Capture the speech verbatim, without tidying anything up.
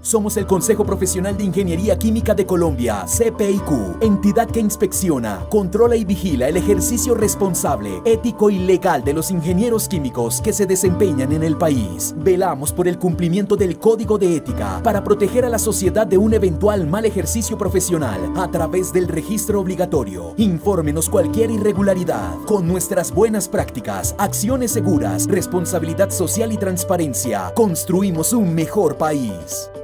Somos el Consejo Profesional de Ingeniería Química de Colombia, C P I Q, entidad que inspecciona, controla y vigila el ejercicio responsable, ético y legal de los ingenieros químicos que se desempeñan en el país. Velamos por el cumplimiento del Código de Ética para proteger a la sociedad de un eventual mal ejercicio profesional a través del registro obligatorio. Infórmenos cualquier irregularidad. Con nuestras buenas prácticas, acciones seguras, responsabilidad social y transparencia, construimos un mejor país.